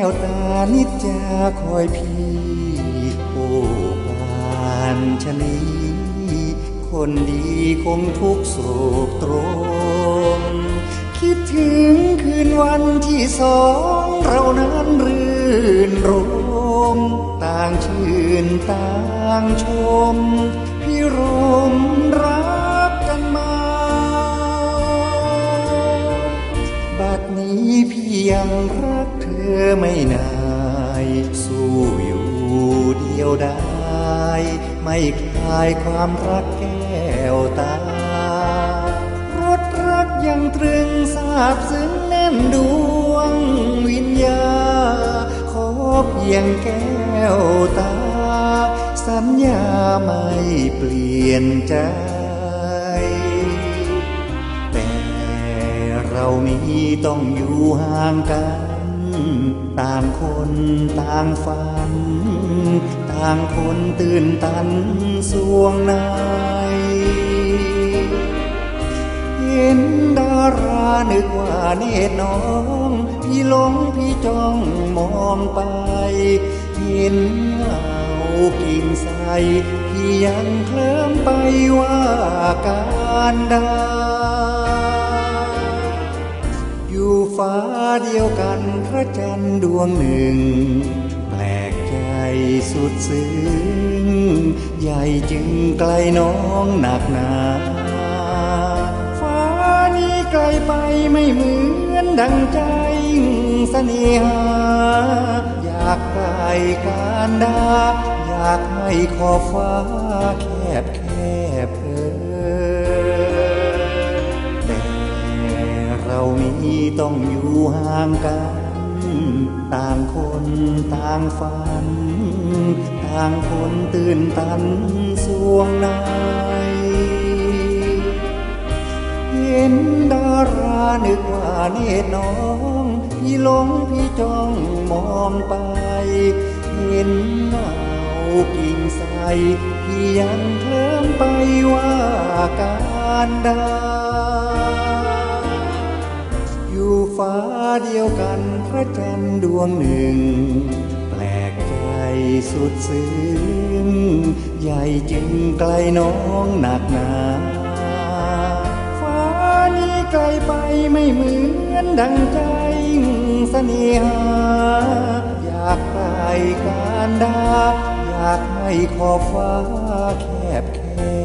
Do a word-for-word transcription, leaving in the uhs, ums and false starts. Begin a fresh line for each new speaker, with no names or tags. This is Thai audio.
วตานิจจาคอยพี่โอ้ปานชะนีคนดีคงทุกโศกตรมคิดถึงคืนวันที่สองเรานั้นรื่นรมต่างชื่นต่างชมพิรมรักกันมาบัดนี้พี่ยังรักเธอไม่นายสู้อยู่เดียวได้ไม่คลายความรักแก้วตารถรักยังตรึงซาบซึ้งแน่นดวงวิญญาขอเพียงแก้วตาสัญญาไม่เปลี่ยนใจแต่เรานี้ต้องอยู่ห่างกันต่างคนต่างฝันต่างคนตื่นตันสวงในเห็นดารานึกว่าเนตรน้องพี่หลงพี่จ้องมองไปเห็นเงากิ่งใสพี่ยังเคลิ้มไปว่าการดาอยู่ฟ้าเดียวกันพระจันทร์ดวงหนึ่งแปลกใจสุดซึ้งใหญ่จึงไกลน้องหนักหนาฟ้านี้ไกลไปไม่เหมือนดังใจเสน่หาอยากไกลการดาอยากให้ขอบฟ้าแคบแคบเพ้อแต่เรานี้ต้องอยู่ห่างกันต่างคนต่างฝันต่างคนตื่นตันสวงในเห็นดารานึกว่าเนตรน้องพี่หลงพี่จ้องมองไปเห็นเงากิ่งใสพี่ยังเคลิ้มไปว่าการดาอยู่ฟ้าเดียวกันพระจันทร์ดวงหนึ่งแปลกใจสุดซึ้งใหญ่จึงไกลน้องหนักหนาฟ้านี้ไกลไปไม่เหมือนดังใจเสน่หาอยากไกลการดาอยากให้ขอบฟ้าแคบแค